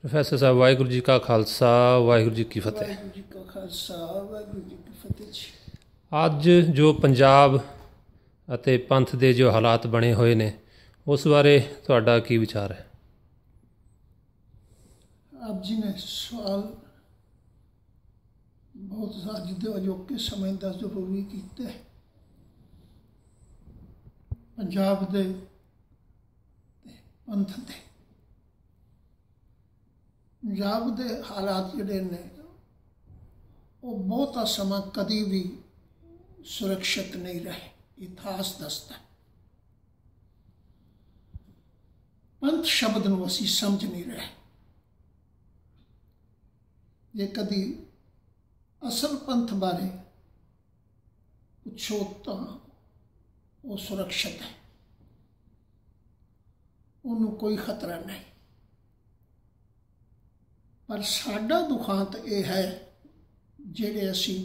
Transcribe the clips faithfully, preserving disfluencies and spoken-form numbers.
Professor साहब वाहिगुरू जी का खालसा वाहिगुरू जी की फतेह। वाहिगुरू जी का खालसा वाहिगुरू जी की फतेह जी। ਅੱਜ ਜੋ ਪੰਜਾਬ ਅਤੇ ਪੰਥ ਦੇ ਜੋ ਹਾਲਾਤ ਬਣੇ ਹੋਏ ਨੇ ਉਸ ਬਾਰੇ ਤੁਹਾਡਾ ਕੀ ਵਿਚਾਰ ਹੈ? ਆਪ ਜੀ ਨੇ ਸਵਾਲ ਬਹੁਤ ਅੱਜ ਦੇ ਅਜੋਕੇ ਸਮੇਂ ਦਾ ਜ਼ਰੂਰੀ ਕੀਤਾ ਹੈ। ਪੰਜਾਬ ਦੇ ਪੰਥ ਦੇ ਪੰਜਾਬ ਦੇ ਹਾਲਾਤ ਜਿਹੜੇ ਨੇ ਉਹ ਬਹੁਤਾ ਸਮਾਂ ਕਦੀ ਵੀ ਸੁਰੱਖਿਅਤ ਨਹੀਂ ਰਹੇ। ਇਤਿਹਾਸ ਦੱਸਦਾ ਪੰਥ ਸ਼ਬਦ ਨੂੰ ਅਸੀਂ ਸਮਝ ਨਹੀਂ ਰਹੇ। ਜੇ ਕਦੀ ਅਸਲ ਪੰਥ ਬਾਰੇ ਪੁੱਛੋ ਤਾਂ ਉਹ ਸੁਰੱਖਿਅਤ ਹੈ, ਉਹਨੂੰ ਕੋਈ ਖਤਰਾ ਨਹੀਂ। ਪਰ ਸਾਡਾ ਦੁਖਾਂਤ ਇਹ ਹੈ ਜਿਹੜੇ ਅਸੀਂ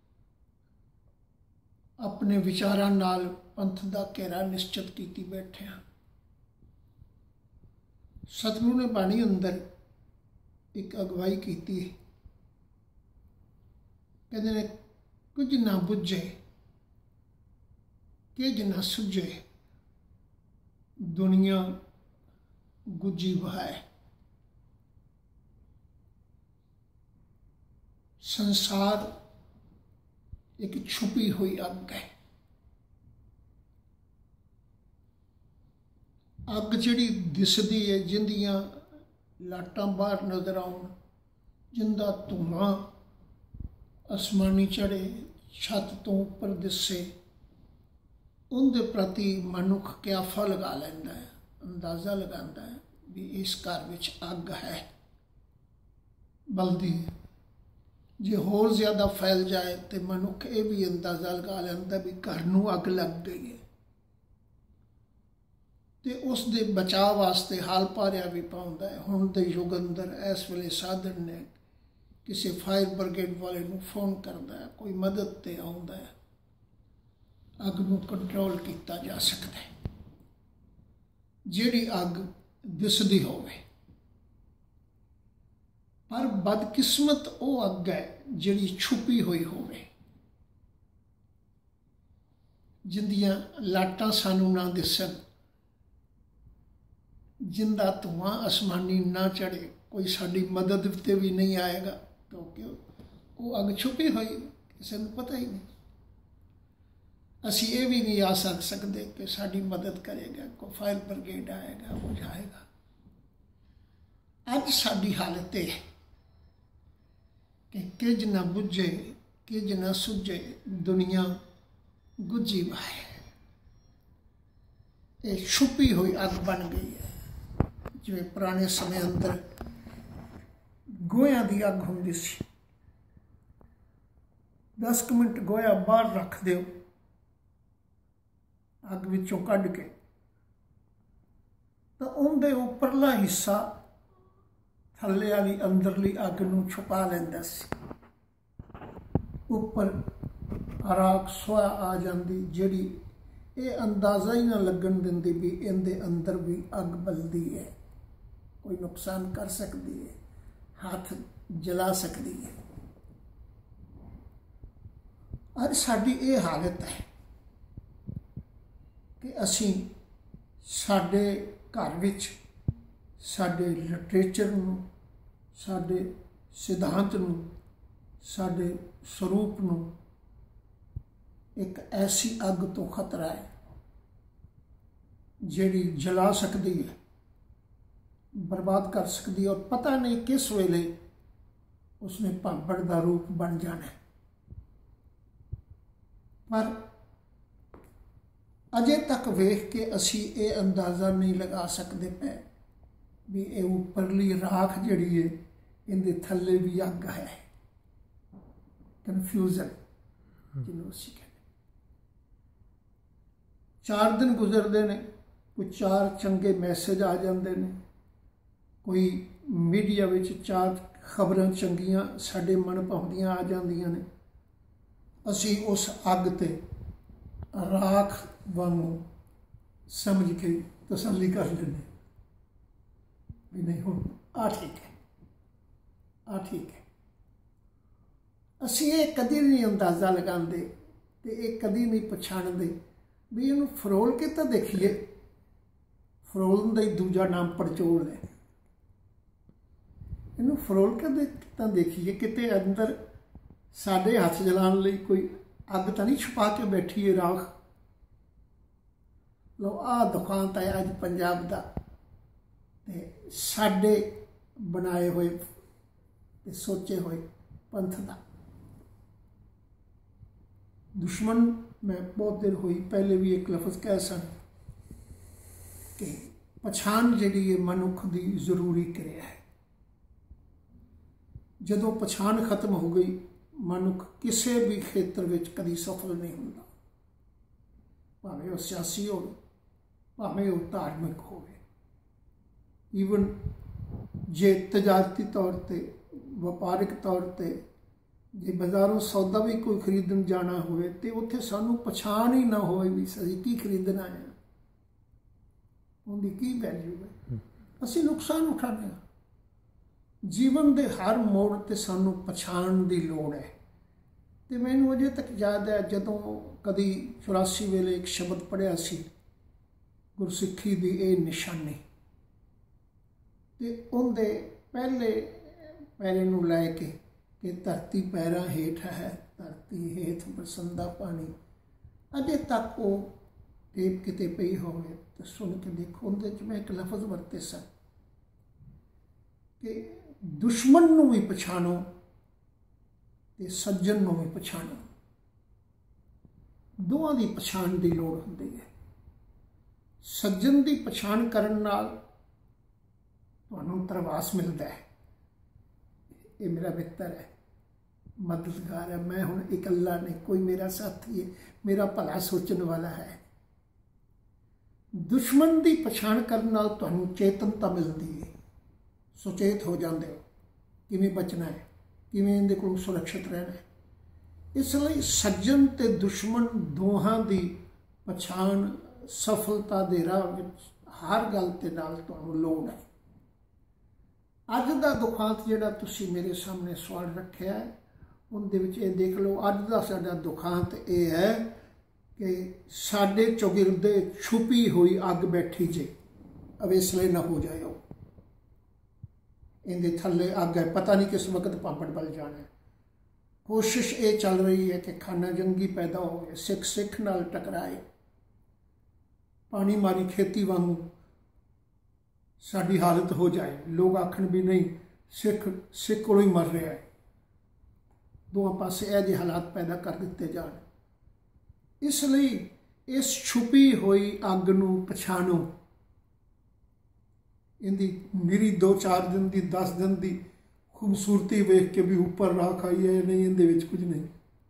ਆਪਣੇ ਵਿਚਾਰਾਂ ਨਾਲ ਪੰਥ ਦਾ ਘੇਰਾ ਨਿਸ਼ਚਿਤ ਕੀਤੀ ਬੈਠੇ ਹਾਂ। ਸਤਿਗੁਰੂ ਨੇ ਬਾਣੀ ਅੰਦਰ ਇੱਕ ਅਗਵਾਈ ਕੀਤੀ ਹੈ, ਕਹਿੰਦੇ ਨੇ ਕੁਝ ਨਾ ਬੁੱਝੇ ਕਿਝ ਨਾ ਸੁਝੇ ਦੁਨੀਆ ਗੁੱਜੀ ਵਹਾਏ। ਸੰਸਾਰ ਇੱਕ ਛੁਪੀ ਹੋਈ ਅੱਗ ਹੈ। ਅੱਗ ਜਿਹੜੀ ਦਿਸਦੀ ਹੈ, ਜਿੰਦੀਆਂ ਲਾਟਾਂ ਬਾਹਰ ਨਜ਼ਰ ਆਉਣ, ਜਿੰਦਾ ਧੂੰਆਂ ਅਸਮਾਨੀ ਚੜ੍ਹੇ, ਛੱਤ ਤੋਂ ਉੱਪਰ ਦਿਸੇ, ਉਹਦੇ ਪ੍ਰਤੀ ਮਨੁੱਖ ਕਿਆਫਾ ਲਗਾ ਲੈਂਦਾ ਹੈ, ਅੰਦਾਜ਼ਾ ਲਗਾਉਂਦਾ ਹੈ ਵੀ ਇਸ ਘਰ ਵਿੱਚ ਅੱਗ ਹੈ, ਬਲਦੀ ਹੈ। ਜੇ ਹੋਰ ਜ਼ਿਆਦਾ ਫੈਲ ਜਾਏ ਤੇ ਮਨੁੱਖ ਇਹ ਵੀ ਅੰਦਾਜ਼ਾ ਲਗਾ ਲੈਂਦਾ ਵੀ ਘਰ ਨੂੰ ਅੱਗ ਲੱਗ ਗਈ ਹੈ ਤੇ ਉਸ ਦੇ ਬਚਾਅ ਵਾਸਤੇ ਹਾਲ ਪਾਰਿਆ ਵੀ ਪਾਉਂਦਾ ਹੈ। ਹੁਣ ਦੇ ਯੁੱਗ ਅੰਦਰ ਇਸ ਵੇਲੇ ਸਾਧਨ ਨੇ, ਕਿਸੇ ਫਾਇਰ ਬ੍ਰਿਗੇਡ ਵਾਲੇ ਨੂੰ ਫੋਨ ਕਰਦਾ ਹੈ, ਕੋਈ ਮਦਦ ਤੇ ਆਉਂਦਾ ਹੈ, ਅੱਗ ਨੂੰ ਕੰਟਰੋਲ ਕੀਤਾ ਜਾ ਸਕਦਾ ਹੈ। ਜਿਹੜੀ ਅੱਗ ਦਿਸਦੀ ਹੋਵੇ, ਪਰ ਬਦਕਿਸਮਤ ਉਹ ਅੱਗ ਹੈ ਜਿਹੜੀ ਛੁਪੀ ਹੋਈ ਹੋਵੇ, ਜਿੰਦੀਆਂ ਲਾਟਾਂ ਸਾਨੂੰ ਨਾ ਦਿਸਣ, ਜਿੰਦਾ ਧੂੰਆਂ ਅਸਮਾਨੀ ਨਾ ਚੜ੍ਹੇ, ਕੋਈ ਸਾਡੀ ਮਦਦ ਤੇ ਵੀ ਨਹੀਂ ਆਏਗਾ ਕਿਉਂਕਿ ਉਹ ਅੱਗ ਛੁਪੀ ਹੋਈ, ਕਿਸੇ ਨੂੰ ਪਤਾ ਹੀ ਨਹੀਂ। ਅਸੀਂ ਇਹ ਵੀ ਨਹੀਂ ਆ ਸਕ ਸਕਦੇ ਕਿ ਸਾਡੀ ਮਦਦ ਕਰੇਗਾ, ਕੋਈ ਫਾਇਰ ਬ੍ਰਿਗੇਡ ਆਏਗਾ, ਉਹ ਜਾਏਗਾ। ਅੱਜ ਸਾਡੀ ਹਾਲਤ ਇਹ ਹੈ ਕਿ ਕਿਝ ਨਾ ਬੁੱਝੇ ਕਿਝ ਨਾ ਸੁਝੇ ਦੁਨੀਆ ਗੁੱਜੀ ਵਹਾਏ। ਇਹ ਛੁਪੀ ਹੋਈ ਅੱਗ ਬਣ ਗਈ ਹੈ। ਜਿਵੇਂ ਪੁਰਾਣੇ ਸਮੇਂ ਅੰਦਰ ਗੋਹਿਆਂ ਦੀ ਅੱਗ ਹੁੰਦੀ ਸੀ, ਦਸ ਕੁ ਮਿੰਟ ਗੋਹਾ ਬਾਹਰ ਰੱਖ ਦਿਓ ਅੱਗ ਵਿੱਚੋਂ ਕੱਢ ਕੇ, ਤਾਂ ਉਹਦੇ ਉੱਪਰਲਾ ਹਿੱਸਾ ਥੱਲੇ ਵਾਲੀ ਅੰਦਰਲੀ ਅੱਗ ਨੂੰ ਛੁਪਾ ਲੈਂਦਾ ਸੀ। ਉੱਪਰ ਰਾਖ ਸੁਆਹ ਆ ਜਾਂਦੀ, ਜਿਹੜੀ ਇਹ ਅੰਦਾਜ਼ਾ ਹੀ ਨਾ ਲੱਗਣ ਦਿੰਦੀ ਵੀ ਇਹਦੇ ਅੰਦਰ ਵੀ ਅੱਗ ਬਲਦੀ ਹੈ, ਕੋਈ ਨੁਕਸਾਨ ਕਰ ਸਕਦੀ ਹੈ, ਹੱਥ ਜਲਾ ਸਕਦੀ ਹੈ। ਅੱਜ ਸਾਡੀ ਇਹ ਹਾਲਤ ਹੈ ਕਿ ਅਸੀਂ ਸਾਡੇ ਘਰ ਵਿੱਚ ਸਾਡੇ ਲਿਟਰੇਚਰ ਨੂੰ, ਸਾਡੇ ਸਿਧਾਂਤ ਨੂੰ, ਸਾਡੇ ਸਰੂਪ ਨੂੰ ਇੱਕ ਐਸੀ ਅੱਗ ਤੋਂ ਖਤਰਾ ਹੈ ਜਿਹੜੀ ਜਲਾ ਸਕਦੀ ਹੈ, ਬਰਬਾਦ ਕਰ ਸਕਦੀ ਹੈ, ਔਰ ਪਤਾ ਨਹੀਂ ਕਿਸ ਵੇਲੇ ਉਸਨੇ ਭਾਂਬੜ ਦਾ ਰੂਪ ਬਣ ਜਾਣਾ। ਪਰ ਅਜੇ ਤੱਕ ਵੇਖ ਕੇ ਅਸੀਂ ਇਹ ਅੰਦਾਜ਼ਾ ਨਹੀਂ ਲਗਾ ਸਕਦੇ ਪਏ ਵੀ ਇਹ ਉੱਪਰਲੀ ਰਾਖ ਜਿਹੜੀ ਹੈ ਇਹਦੇ ਥੱਲੇ ਵੀ ਅੱਗ ਹੈ। ਕਨਫਿਊਜ਼ਨ ਜਿਹਨੂੰ ਅਸੀਂ ਕਹਿੰਦੇ। ਚਾਰ ਦਿਨ ਗੁਜ਼ਰਦੇ ਨੇ, ਕੋਈ ਚਾਰ ਚੰਗੇ ਮੈਸੇਜ ਆ ਜਾਂਦੇ ਨੇ, ਕੋਈ ਮੀਡੀਆ ਵਿੱਚ ਚਾਰ ਖਬਰਾਂ ਚੰਗੀਆਂ ਸਾਡੇ ਮਨ ਭਾਉਂਦੀਆਂ ਆ ਜਾਂਦੀਆਂ ਨੇ। ਅਸੀਂ ਉਸ ਅੱਗ ਤੇ ਰਾਖ ਵਾਂਗੂ ਸਮਝ ਕੇ ਤਸੱਲੀ ਕਰ ਲੈਂਦੇ ਵੀ ਨਹੀਂ, ਹੁਣ ਆ ਠੀਕ ਹੈ। ਆ ਠੀਕ ਹੈ। ਅਸੀਂ ਇਹ ਕਦੀ ਨਹੀਂ ਅੰਦਾਜ਼ਾ ਲਗਾਉਂਦੇ ਤੇ ਇਹ ਕਦੀ ਨਹੀਂ ਪਛਾਣਦੇ ਵੀ ਇਹਨੂੰ ਫਰੋਲ ਕੇ ਤਾਂ ਦੇਖੀਏ। ਫਰੋਲਣ ਦਾ ਹੀ ਦੂਜਾ ਨਾਮ ਪੜਚੋਲ ਹੈ। ਇਹਨੂੰ ਫਰੋਲ ਕੇ ਦੇਖ ਤਾਂ ਦੇਖੀਏ, ਕਿਤੇ ਅੰਦਰ ਸਾਡੇ ਹੱਥ ਜਲਾਉਣ ਲਈ ਕੋਈ ਅੱਗ ਤਾਂ ਨਹੀਂ ਛੁਪਾ ਕੇ ਬੈਠੀ ਹੈ ਰਾਖ। ਲੋ ਆਹ ਦੁਖਾਂਤ ਹੈ ਅੱਜ ਪੰਜਾਬ ਦਾ ਤੇ ਸਾਡੇ ਬਣਾਏ ਹੋਏ ਤੇ ਸੋਚੇ ਹੋਏ ਪੰਥ ਦਾ। ਦੁਸ਼ਮਣ ਮੈਂ ਬਹੁਤ ਦੇਰ ਹੋਈ ਪਹਿਲੇ ਵੀ ਇੱਕ ਲਫ਼ਜ਼ ਕਹਿ ਸਨ ਕਿ ਪਛਾਣ ਜਿਹੜੀ ਹੈ ਮਨੁੱਖ ਦੀ ਜ਼ਰੂਰੀ ਕਿਰਿਆ ਹੈ। ਜਦੋਂ ਪਛਾਣ ਖਤਮ ਹੋ ਗਈ ਮਨੁੱਖ ਕਿਸੇ ਵੀ ਖੇਤਰ ਵਿੱਚ ਕਦੀ ਸਫਲ ਨਹੀਂ ਹੁੰਦਾ, ਭਾਵੇਂ ਉਹ ਸਿਆਸੀ ਹੋਵੇ, ਭਾਵੇਂ ਉਹ ਧਾਰਮਿਕ ਹੋਵੇ। ਈਵਨ ਜੇ ਤਜਾਰਤੀ ਤੌਰ 'ਤੇ, ਵਪਾਰਿਕ ਤੌਰ 'ਤੇ ਜੇ ਬਾਜ਼ਾਰੋਂ ਸੌਦਾ ਵੀ ਕੋਈ ਖਰੀਦਣ ਜਾਣਾ ਹੋਵੇ ਤੇ ਉੱਥੇ ਸਾਨੂੰ ਪਛਾਣ ਹੀ ਨਾ ਹੋਵੇ ਵੀ ਅਸੀਂ ਕੀ ਖਰੀਦਣਾ ਹੈ, ਉਹਦੀ ਕੀ ਵੈਲਿਊ ਹੈ, ਅਸੀਂ ਨੁਕਸਾਨ ਉਠਾਉਂਦੇ ਹਾਂ। ਜੀਵਨ ਦੇ ਹਰ ਮੋੜ 'ਤੇ ਸਾਨੂੰ ਪਛਾਣ ਦੀ ਲੋੜ ਹੈ। ਤੇ ਮੈਨੂੰ ਅਜੇ ਤੱਕ ਯਾਦ ਹੈ ਜਦੋਂ ਕਦੀ ਚੁਰਾਸੀ ਵੇਲੇ ਇੱਕ ਸ਼ਬਦ ਪੜ੍ਹਿਆ ਸੀ, ਗੁਰਸਿੱਖੀ ਦੀ ਇਹ ਨਿਸ਼ਾਨੀ, ਤੇ ਉਹਦੇ ਪਹਿਲੇ ਪੈਰੇ ਨੂੰ ਲੈ ਕੇ ਕਿ ਧਰਤੀ ਪੈਰਾਂ ਹੇਠ ਹੈ, ਧਰਤੀ ਹੇਠ ਬਰਸੰਦਾ ਪਾਣੀ। ਅਜੇ ਤੱਕ ਉਹ ਟੇਪ ਕਿਤੇ ਪਈ ਹੋਵੇ ਤਾਂ ਸੁਣ ਕੇ ਦੇਖੋ, ਉਹਦੇ 'ਚ ਮੈਂ ਇੱਕ ਲਫ਼ਜ਼ ਵਰਤੇ ਸਨ ਕਿ ਦੁਸ਼ਮਣ ਨੂੰ ਵੀ ਪਛਾਣੋ ਤੇ ਸੱਜਣ ਨੂੰ ਵੀ ਪਛਾਣੋ। ਦੋਵਾਂ ਦੀ ਪਛਾਣ ਦੀ ਲੋੜ ਹੁੰਦੀ ਹੈ। ਸੱਜਣ ਦੀ ਪਛਾਣ ਕਰਨ ਨਾਲ ਤੁਹਾਨੂੰ ਧਰਵਾਸ ਮਿਲਦਾ ਹੈ, ਇਹ ਮੇਰਾ ਮਿੱਤਰ ਹੈ, ਮਦਦਗਾਰ ਹੈ, ਮੈਂ ਹੁਣ ਇਕੱਲਾ ਨਹੀਂ, ਕੋਈ ਮੇਰਾ ਸਾਥੀ ਹੈ, ਮੇਰਾ ਭਲਾ ਸੋਚਣ ਵਾਲਾ ਹੈ। ਦੁਸ਼ਮਣ ਦੀ ਪਛਾਣ ਕਰਨ ਨਾਲ ਤੁਹਾਨੂੰ ਚੇਤਨਤਾ ਮਿਲਦੀ ਹੈ, ਸੁਚੇਤ ਹੋ ਜਾਂਦੇ ਹੋ ਕਿਵੇਂ ਬਚਣਾ ਹੈ, ਕਿਵੇਂ ਇਹਦੇ ਕੋਲ ਸੁਰੱਖਿਅਤ ਰਹਿਣਾ ਹੈ। ਇਸ ਲਈ ਸੱਜਣ ਤੇ ਦੁਸ਼ਮਣ ਦੋਹਾਂ ਦੀ ਪਛਾਣ ਸਫਲਤਾ ਦੇ ਰਾਹ ਵਿੱਚ ਹਰ ਗੱਲ ਤੇ ਨਾਲ ਤੁਹਾਨੂੰ ਲੋੜ ਹੈ। ਅੱਜ ਦਾ ਦੁਖਾਂਤ ਜਿਹੜਾ ਤੁਸੀਂ ਮੇਰੇ ਸਾਹਮਣੇ ਸਵਾਲ ਰੱਖਿਆ ਹੈ, ਉਹਦੇ ਵਿੱਚ ਇਹ ਦੇਖ ਲਓ, ਅੱਜ ਦਾ ਸਾਡਾ ਦੁਖਾਂਤ ਇਹ ਹੈ ਕਿ ਸਾਡੇ ਚੌਗਿਰਦੇ ਛੁਪੀ ਹੋਈ ਅੱਗ ਬੈਠੀ ਜੇ, ਅਵੇਸਲੇ ਨਾ ਹੋ ਜਾਇਓ। ਇਹਦੇ ਥੱਲੇ ਅੱਗ ਹੈ, ਪਤਾ ਨਹੀਂ ਕਿਸ ਵਕਤ ਪਾਪੜ ਬਲ ਜਾਣਾ। ਕੋਸ਼ਿਸ਼ ਇਹ ਚੱਲ ਰਹੀ ਹੈ ਕਿ ਖਾਨਾ ਜੰਗੀ ਪੈਦਾ ਹੋਵੇ, ਸਿੱਖ ਸਿੱਖ ਨਾਲ ਟਕਰਾਏ, ਪਾਣੀ ਮਾਰੀ ਖੇਤੀ ਵਾਂਗੂ ਸਾਡੀ ਹਾਲਤ ਹੋ ਜਾਏ। ਲੋਕ ਆਖਣ ਵੀ ਨਹੀਂ ਸਿੱਖ ਸਿੱਖ ਕੋਲੋਂ ਹੀ ਮਰ ਰਿਹਾ ਹੈ। ਦੋਵਾਂ ਪਾਸੇ ਇਹ ਜਿਹੇ ਹਾਲਾਤ ਪੈਦਾ ਕਰ ਦਿੱਤੇ ਜਾਣ। ਇਸ ਲਈ ਇਸ ਛੁਪੀ ਹੋਈ ਅੱਗ ਨੂੰ ਪਛਾਣੋ। ਇਹਦੀ ਨਿਰੀ ਦੋ ਚਾਰ ਦਿਨ ਦੀ, ਦਸ ਦਿਨ ਦੀ ਖੂਬਸੂਰਤੀ ਵੇਖ ਕੇ ਵੀ ਉੱਪਰ ਰਾਖ ਆਈ ਹੈ, ਨਹੀਂ ਇਹਦੇ ਵਿੱਚ ਕੁਝ ਨਹੀਂ।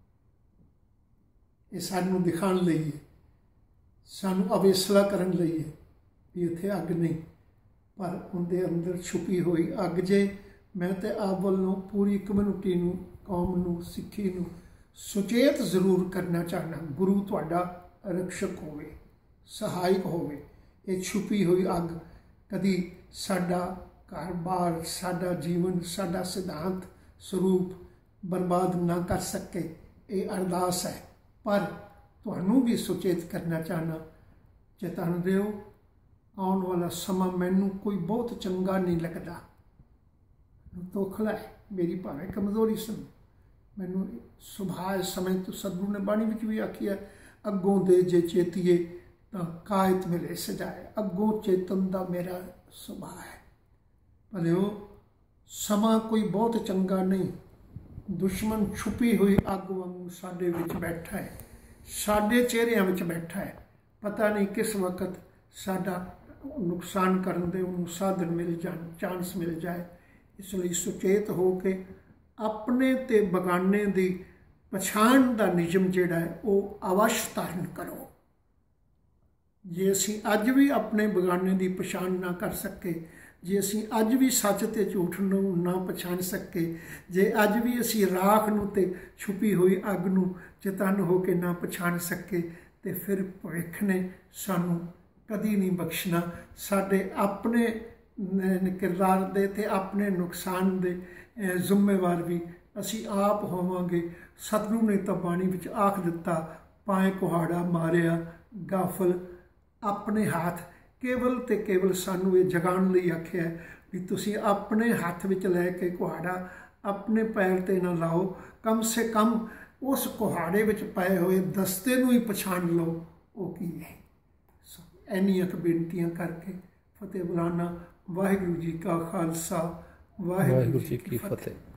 ਇਹ ਸਾਨੂੰ ਦਿਖਾਉਣ ਲਈ ਹੈ, ਸਾਨੂੰ ਅਵੇਸਲਾ ਕਰਨ ਲਈ ਹੈ ਵੀ ਇੱਥੇ ਅੱਗ ਨਹੀਂ, ਪਰ ਉਹਦੇ ਅੰਦਰ ਛੁਪੀ ਹੋਈ ਅੱਗ ਜੇ। ਮੈਂ ਤੇ ਆਪ ਵੱਲੋਂ ਪੂਰੀ ਕਮਿਊਨਿਟੀ ਨੂੰ, ਕੌਮ ਨੂੰ, ਸਿੱਖੀ ਨੂੰ ਸੁਚੇਤ ਜ਼ਰੂਰ ਕਰਨਾ ਚਾਹੁੰਦਾ। ਗੁਰੂ ਤੁਹਾਡਾ ਰਕਸ਼ਕ ਹੋਵੇ, ਸਹਾਇਕ ਹੋਵੇ। ਇਹ ਛੁਪੀ ਹੋਈ ਅੱਗ ਕਦੀ ਸਾਡਾ ਘਰ-ਬਾਰ, ਸਾਡਾ ਜੀਵਨ, ਸਾਡਾ ਸਿਧਾਂਤ ਸਰੂਪ ਬਰਬਾਦ ਨਾ ਕਰ ਸਕੇ, ਇਹ ਅਰਦਾਸ ਹੈ। ਪਰ ਤੁਹਾਨੂੰ ਵੀ ਸੁਚੇਤ ਕਰਨਾ ਚਾਹਨਾ, ਚੇਤਨ ਦਿਓ, ਆਉਣ ਵਾਲਾ ਸਮਾਂ ਮੈਨੂੰ ਕੋਈ ਬਹੁਤ ਚੰਗਾ ਨਹੀਂ ਲੱਗਦਾ। ਤੋਖਲਾ ਹੈ ਮੇਰੀ, ਭਾਵੇਂ ਕਮਜ਼ੋਰੀ ਸਨ, ਮੈਨੂੰ ਸੁਭਾਅ ਇਸ ਸਮੇਂ ਤੋਂ ਸਤਿਗੁਰੂ ਨੇ ਬਾਣੀ ਵਿੱਚ ਵੀ ਆਖਿਆ, ਅੱਗੋਂ ਦੇ ਜੇ ਚੇਤੀਏ ਤਾਂ ਕਾਇਤ ਮਿਲੇ ਸਜਾਏ। ਅੱਗੋਂ ਚੇਤਨ ਦਾ ਮੇਰਾ ਸੁਭਾਅ ਹੈ। ਭਲਿਓ ਸਮਾਂ ਕੋਈ ਬਹੁਤ ਚੰਗਾ ਨਹੀਂ। ਦੁਸ਼ਮਣ ਛੁਪੀ ਹੋਈ ਅੱਗ ਵਾਂਗੂ ਸਾਡੇ ਵਿੱਚ ਬੈਠਾ ਹੈ, ਸਾਡੇ ਚਿਹਰਿਆਂ ਵਿੱਚ ਬੈਠਾ ਹੈ। ਪਤਾ ਨਹੀਂ ਕਿਸ ਵਕਤ ਸਾਡਾ ਨੁਕਸਾਨ ਕਰਨ ਦੇ ਉਹਨੂੰ ਸਾਧਨ ਮਿਲ ਜਾਣ, ਚਾਂਸ ਮਿਲ ਜਾਏ। ਇਸ ਲਈ ਸੁਚੇਤ ਹੋ ਕੇ ਆਪਣੇ ਤੇ ਬਗਾਨੇ ਦੀ ਪਛਾਣ ਦਾ ਨਿਯਮ ਜਿਹੜਾ ਹੈ ਉਹ ਅਵਸ਼ ਧਾਰਨ ਕਰੋ। ਜੇ ਅਸੀਂ ਅੱਜ ਵੀ ਆਪਣੇ ਬਗਾਨੇ ਦੀ ਪਛਾਣ ਨਾ ਕਰ ਸਕੇ, ਜੇ ਅਸੀਂ ਅੱਜ ਵੀ ਸੱਚ ਤੇ ਝੂਠ ਨੂੰ ਨਾ ਪਛਾਣ ਸਕੇ, ਜੇ ਅੱਜ ਵੀ ਅਸੀਂ ਰਾਖ ਨੂੰ ਤੇ ਛੁਪੀ ਹੋਈ ਅੱਗ ਨੂੰ ਚੇਤਨ ਹੋ ਕੇ ਨਾ ਪਛਾਣ ਸਕੇ, ਤੇ ਫਿਰ ਭਵਿੱਖ ਨੇ ਸਾਨੂੰ ਕਦੀ ਨਹੀਂ ਬਖਸ਼ਣਾ। ਸਾਡੇ ਆਪਣੇ ਨ- ਕਿਰਦਾਰ ਦੇ ਤੇ ਆਪਣੇ ਨੁਕਸਾਨ ਦੇ ਅਹ, ਜ਼ਿੰਮੇਵਾਰ ਵੀ ਅਸੀਂ ਆਪ ਹੋਵਾਂਗੇ। ਸਤਿਗੁਰੂ ਨੇ ਤਾਂ ਬਾਣੀ ਵਿੱਚ ਆਖ ਦਿੱਤਾ, ਪਾਏ ਕੁਹਾੜਾ ਮਾਰਿਆ ਗਾਫਲ। ਆਪਣੇ ਹੱਥ ਕੇਵਲ ਤੇ ਕੇਵਲ ਸਾਨੂੰ ਇਹ ਜਗਾਉਣ ਲਈ ਆਖਿਆ ਹੈ ਵੀ ਤੁਸੀਂ ਆਪਣੇ ਹੱਥ ਵਿੱਚ ਲੈ ਕੇ ਕੁਹਾੜਾ ਆਪਣੇ ਪੈਰ ਤੇ ਨਾ ਲਾਓ, ਕਮ ਸੇ ਕਮ ਉਸ ਕੁਹਾੜੇ ਵਿੱਚ ਪਏ ਹੋਏ ਦਸਤੇ ਨੂੰ ਹੀ ਪਛਾਣ ਲਓ ਉਹ ਕੀ ਹੈ। ਸੋ ਇੰਨੀਆਂ ਕੁ ਬੇਨਤੀਆਂ ਕਰਕੇ ਫਤਿਹ ਬੁਲਾਣਾ। ਵਾਹਿਗੁਰੂ ਜੀ ਕਾ ਖਾਲਸਾ, ਵਾਹਿਗੁਰੂ ਜੀ ਕੀ ਫਤਿਹ।